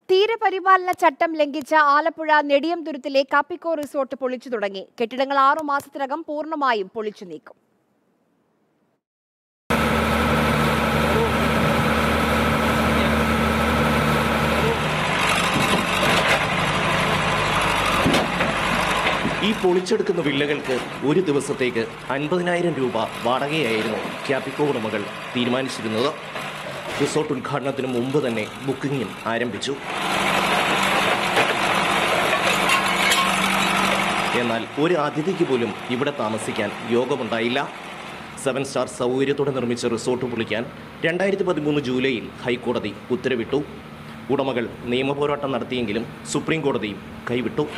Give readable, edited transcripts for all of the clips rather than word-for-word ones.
തീരപരിപാലന ചട്ടം ലംഘിച്ച ആലപ്പുഴ നെടിയംതുരുത്തിലെ കാപ്പിക്കോ റിസോർട്ട് പൊളിച്ചു തുടങ്ങി. കെട്ടിടങ്ങൾ 6 മാസത്തിനകം പൂർണ്ണമായും പൊളിച്ചു നീക്കും. ഈ പൊളിച്ചെടുക്കുന്ന വില്ലകൾക്ക് ഒരു ദിവസത്തേക്ക് 50,000 രൂപ വാടകയായിരുന്നു കാപ്പിക്കോ ഉടമകൾ തീരുമാനിച്ചിരുന്നത്. റിസോർട്ട് ഉദ്ഘാടനത്തിന് മുമ്പ് തന്നെ ബുക്കിംഗും ആരംഭിച്ചു. എന്നാൽ ഒരു അതിഥിക്ക് പോലും ഇവിടെ താമസിക്കാൻ യോഗമുണ്ടായില്ല. 7 സ്റ്റാർ സൗകര്യത്തോടെ നിർമ്മിച്ച റിസോർട്ട് പൊളിക്കാൻ 2013 ജൂലൈയിൽ ഹൈക്കോടതി ഉത്തരവിട്ടു. ഉടമകൾ നിയമപോരാട്ടം നടത്തിയെങ്കിലും സുപ്രീം കോടതിയും കൈവിട്ടു.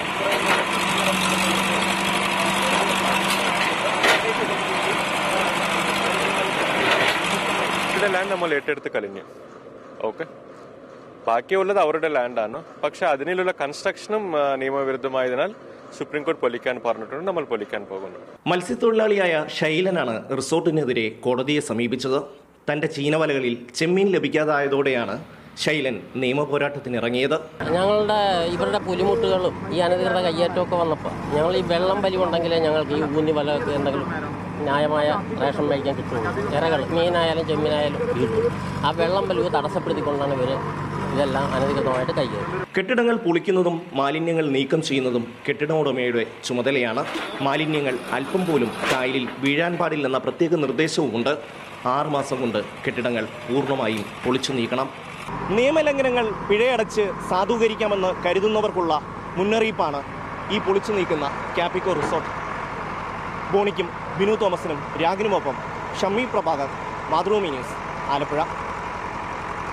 ലാൻഡ് നമ്മൾ ഏറ്റെടുത്ത് കഴിഞ്ഞു. ഓക്കെ, ബാക്കിയുള്ളത് അവരുടെ ലാൻഡാണ്. പക്ഷെ അതിനുള്ള കൺസ്ട്രക്ഷനും നിയമവിരുദ്ധമായതിനാൽ സുപ്രീം കോടതി പൊളിക്കാൻ പറഞ്ഞിട്ടുണ്ട്. നമ്മൾ പൊളിക്കാൻ പോകുന്നു. മത്സ്യത്തൊഴിലാളിയായ ശൈലനാണ് റിസോർട്ടിനെതിരെ കോടതിയെ സമീപിച്ചത്. തന്റെ ചീനവലകളിൽ ചെമ്മീൻ ലഭിക്കാതായതോടെയാണ് ശൈലൻ നിയമപോരാട്ടത്തിനിറങ്ങിയത്. ഇവരുടെ പുലിമുട്ടുകളും ഈ അനധികൃത കയ്യേറ്റമൊക്കെ വന്നപ്പോൾ ഞങ്ങൾ ഈ വെള്ളം വലി ഉണ്ടെങ്കിലേ ഞങ്ങൾക്ക് ഈ ഊന്നി വലയൊക്കെ എന്തെങ്കിലും ന്യായമായ റേഷൻ മേടിക്കാൻ കിട്ടുള്ളൂ. ഇറകൾ മീനായാലും ചെമ്മീനായാലും കിട്ടും. ആ വെള്ളം വലിവ് തടസ്സപ്പെടുത്തിക്കൊണ്ടാണ് ഇവർ ഇതെല്ലാം അനധികൃതമായിട്ട് കൈകാര്യം. കെട്ടിടങ്ങൾ പൊളിക്കുന്നതും മാലിന്യങ്ങൾ നീക്കം ചെയ്യുന്നതും കെട്ടിട ഉടമയുടെ ചുമതലയാണ്. മാലിന്യങ്ങൾ അല്പം പോലും കായലിൽ വീഴാൻ പാടില്ലെന്ന പ്രത്യേക നിർദ്ദേശവുമുണ്ട്. 6 മാസം കൊണ്ട് കെട്ടിടങ്ങൾ പൂർണ്ണമായും പൊളിച്ചു നീക്കണം. നിയമലംഘനങ്ങൾ പിഴയടച്ച് സാധൂകരിക്കാമെന്ന് കരുതുന്നവർക്കുള്ള മുന്നറിയിപ്പാണ് ഈ പൊളിച്ചു നീക്കുന്ന കാപ്പിക്കോ റിസോർട്ട്. ബോണിക്കും ബിനു തോമസിനും രാഗിനുമൊപ്പം ഷമ്മി പ്രഭാകർ, മാതൃഭൂമി ന്യൂസ്, ആലപ്പുഴ.